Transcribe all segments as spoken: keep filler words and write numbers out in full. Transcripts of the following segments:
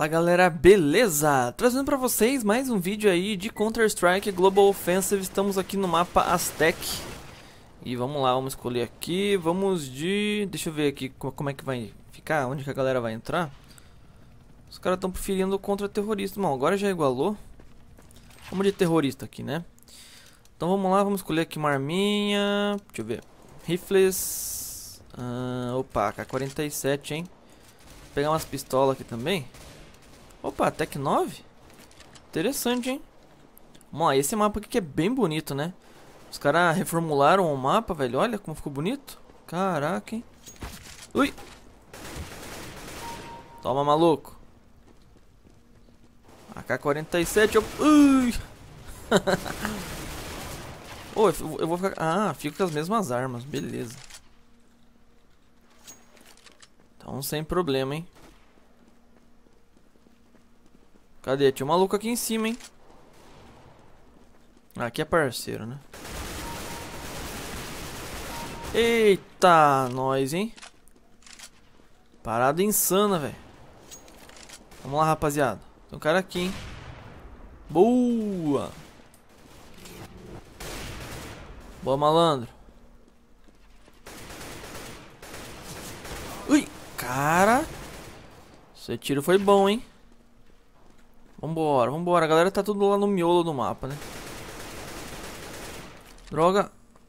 Fala galera, beleza? Trazendo pra vocês mais um vídeo aí de Counter-Strike Global Offensive. Estamos aqui no mapa Aztec. E vamos lá, vamos escolher aqui. Vamos de... deixa eu ver aqui como é que vai ficar, onde que a galera vai entrar. Os caras estão preferindo contra-terrorista. Bom, agora já igualou. Vamos de terrorista aqui, né? Então vamos lá, vamos escolher aqui uma arminha. Deixa eu ver. Rifles. Ah, opa, K quarenta e sete, hein? Vou pegar umas pistolas aqui também. Opa, Tec nove? Interessante, hein? Bom, esse mapa aqui que é bem bonito, né? Os caras reformularam o mapa, velho. Olha como ficou bonito. Caraca, hein? Ui! Toma, maluco. A K quarenta e sete, eu... Ui! Oh, eu vou ficar... Ah, fico com as mesmas armas, beleza. Então sem problema, hein? Cadê? Tinha um maluco aqui em cima, hein? Ah, aqui é parceiro, né? Eita, nós, hein? Parada insana, velho. Vamos lá, rapaziada. Tem um cara aqui, hein? Boa! Boa, malandro. Ui, cara. Esse tiro foi bom, hein? Vambora, vambora. A galera tá tudo lá no miolo do mapa, né? Droga.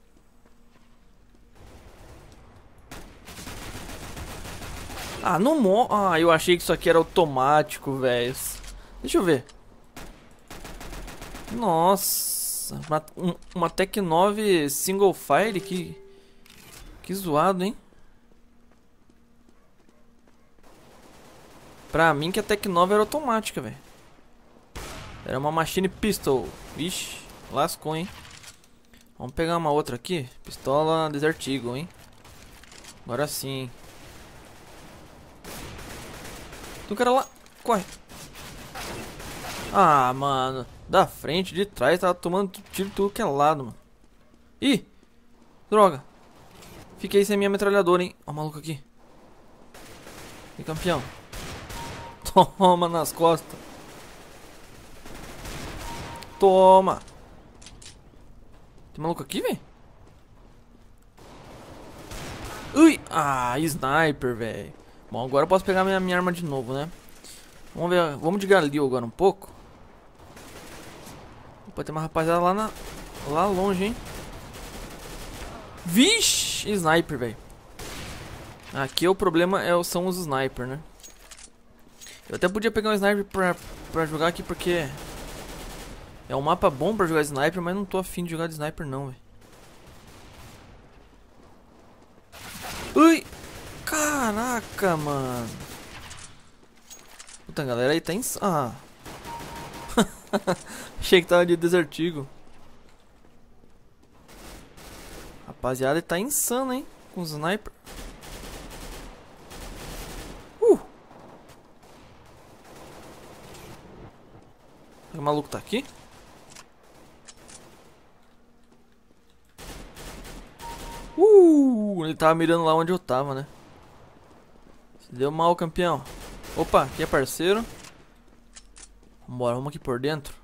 Ah, não mo... Ah, eu achei que isso aqui era automático, velho. Deixa eu ver. Nossa. Uma, um, uma Tec nove single fire. Que... Que zoado, hein? Pra mim que a Tec nove era automática, velho. Era uma machine pistol. Ixi, lascou, hein? Vamos pegar uma outra aqui. Pistola Desert Eagle, hein? Agora sim. Tem um cara lá. Corre. Ah, mano. Da frente, de trás. Tava tomando tiro de tudo que é lado, mano. Ih. Droga. Fiquei sem minha metralhadora, hein? Ó o maluco aqui. E campeão. Toma nas costas. Toma. Tem maluco aqui, velho? Ui. Ah, sniper, velho. Bom, agora eu posso pegar minha, minha arma de novo, né? Vamos ver. Vamos de Galil agora um pouco. Pode ter uma rapaziada lá, na, lá longe, hein? Vixe, sniper, velho. Aqui o problema é, são os sniper, né? Eu até podia pegar um sniper pra, pra jogar aqui porque... é um mapa bom pra jogar sniper, mas não tô afim de jogar de sniper não, velho. Ui! Caraca, mano. Puta, a galera aí tá ins... Ah. Achei que tava de Desert Eagle. Rapaziada, tá insano, hein? Com os sniper. Uh! O maluco tá aqui? Uh! Ele tava mirando lá onde eu tava, né? Se deu mal, campeão. Opa, aqui é parceiro. Vambora, vamos aqui por dentro.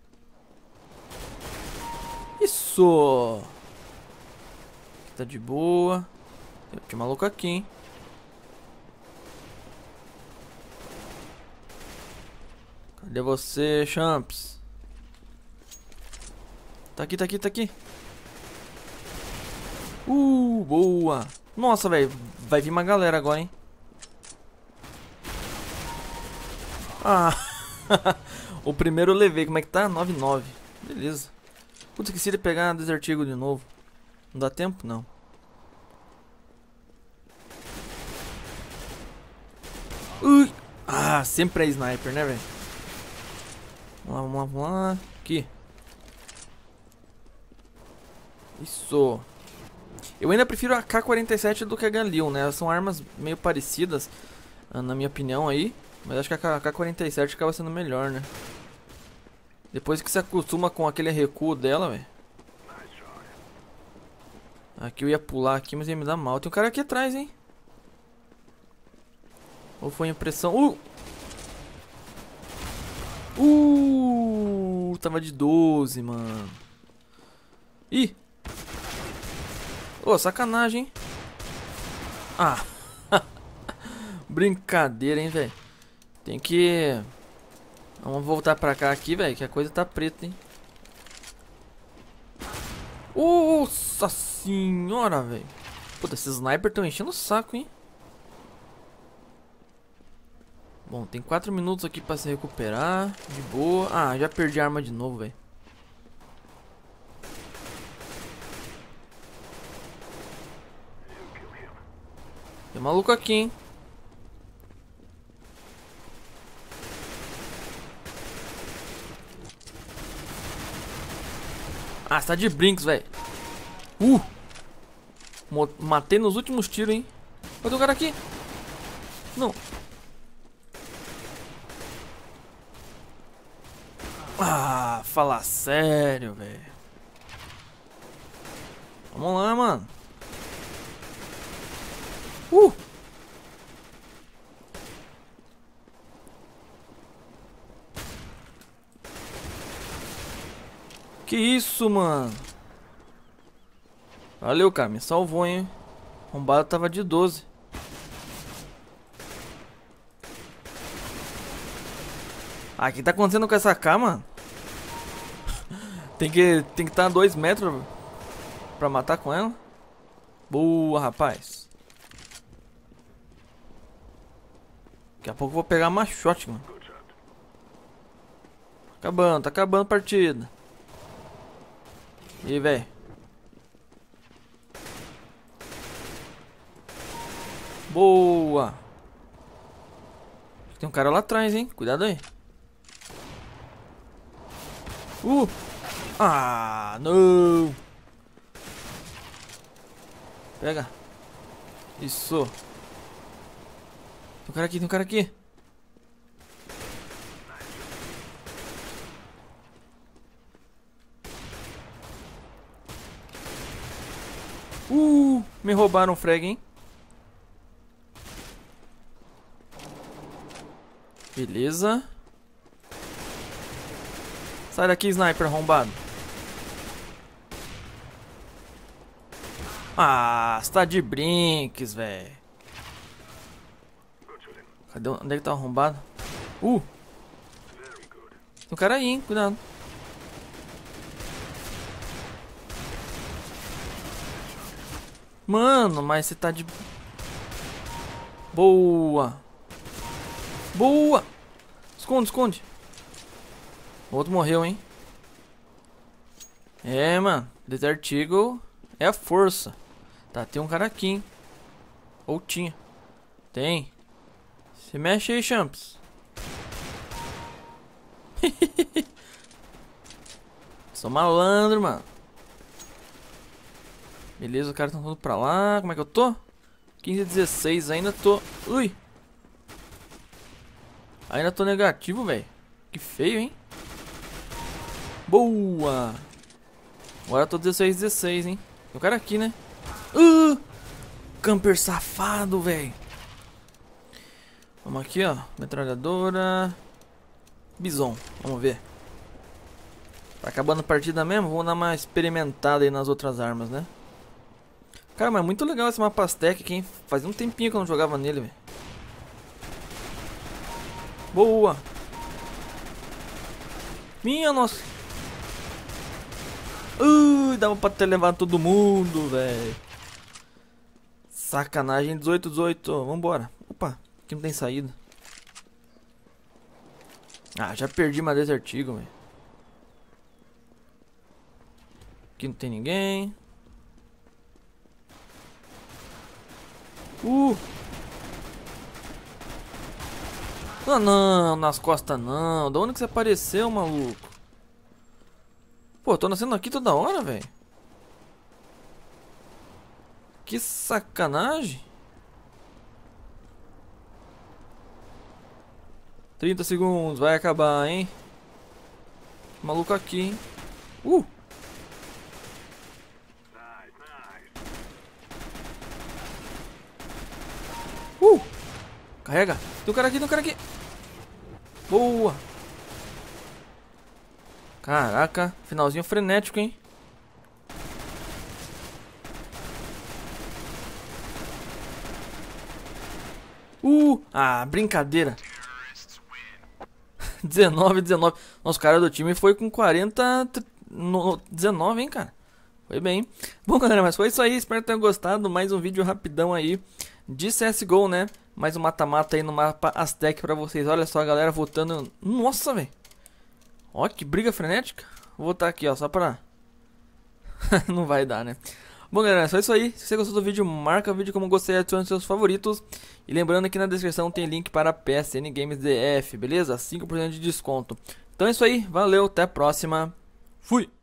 Isso! Aqui tá de boa. Tem um maluco aqui, hein? Cadê você, Champs? Tá aqui, tá aqui, tá aqui. Uh, boa. Nossa, velho. Vai vir uma galera agora, hein? Ah. O primeiro eu levei. Como é que tá? nove nove. Beleza. Putz, esqueci de pegar a Desert Eagle de novo. Não dá tempo? Não. Ui. Ah, sempre é sniper, né, velho? Vamos lá, vamos lá, vamos lá. Aqui. Isso. Eu ainda prefiro a K quarenta e sete do que a Galil, né? São armas meio parecidas, na minha opinião aí. Mas acho que a K quarenta e sete acaba sendo melhor, né? Depois que se acostuma com aquele recuo dela, velho. Aqui eu ia pular aqui, mas ia me dar mal. Tem um cara aqui atrás, hein? Ou foi impressão? Uh! Uh, tava de doze, mano. Ih. Ô, oh, sacanagem, hein? Ah. Brincadeira, hein, velho. Tem que... Vamos voltar pra cá aqui, velho, que a coisa tá preta, hein. Nossa senhora, velho. Puta, esses snipers estão enchendo o saco, hein. Bom, tem quatro minutos aqui pra se recuperar. De boa. Ah, já perdi a arma de novo, velho. Tem maluco aqui, hein. Ah, você tá de brincos, velho. Uh! Matei nos últimos tiros, hein. Cadê o cara aqui? Não. Ah, fala sério, velho. Vamos lá, mano. Uh! Que isso, mano? Valeu, cara, me salvou, hein? O arrombado tava de doze. Ah, o que tá acontecendo com essa K, mano? Tem que tem que estar a dois metros pra matar com ela. Boa, rapaz. Daqui a pouco eu vou pegar machote, mano. Acabando, tá acabando a partida. E aí, velho. Boa. Tem um cara lá atrás, hein? Cuidado aí. Uh! Ah, não! Pega. Isso. Tem um cara aqui, tem um cara aqui. Uh! Me roubaram o frag, hein? Beleza. Sai daqui, sniper arrombado. Ah, você tá de brinques, velho. Cadê? Onde é que tá arrombado? Uh! Tem um cara aí, hein? Cuidado. Mano, mas você tá de... Boa. Boa. Esconde, esconde. O outro morreu, hein? É, mano. Desert Eagle é a força. Tá, tem um cara aqui, hein? Ou tinha. Tem. Se mexe aí, Champs. Sou malandro, mano. Beleza, os caras estão tudo pra lá. Como é que eu tô? quinze a dezesseis, ainda tô... Ui! Ainda tô negativo, velho. Que feio, hein? Boa! Agora eu tô dezesseis a dezesseis, hein? Tem um cara aqui, né? Uh! Camper safado, velho. Vamos aqui, ó. Metralhadora. Bison. Vamos ver. Tá acabando a partida mesmo? Vamos dar uma experimentada aí nas outras armas, né? Cara, mas é muito legal esse mapa Aztec aqui, hein? Fazia um tempinho que eu não jogava nele, velho. Boa! Minha nossa! Ui, dava pra ter levado todo mundo, velho. Sacanagem, dezoito, dezoito. Vambora. Opa, aqui não tem saída. Ah, já perdi uma Desert Eagle, velho. Aqui não tem ninguém. Uh! Ah, não, nas costas não. Da onde que você apareceu, maluco? Pô, tô nascendo aqui toda hora, velho. Que sacanagem. trinta segundos, vai acabar, hein? Maluco aqui, hein? Uh! Uh! Carrega. Tem um cara aqui, tem um cara aqui. Boa. Caraca, finalzinho frenético, hein? Uh, ah, brincadeira. dezenove, dezenove. Nosso cara do time foi com quarenta, no, dezenove, hein, cara. Foi bem. Bom, galera, mas foi isso aí. Espero que tenham gostado. Mais um vídeo rapidão aí de C S G O, né? Mais um mata-mata aí no mapa Aztec pra vocês. Olha só a galera votando. Nossa, velho. Ó, que briga frenética. Vou votar aqui, ó, só pra... Não vai dar, né? Bom, galera, é só isso aí. Se você gostou do vídeo, marca o vídeo como gostei e adicione seus favoritos. E lembrando que na descrição tem link para P S N Games D F, beleza? cinco por cento de desconto. Então é isso aí, valeu, até a próxima. Fui!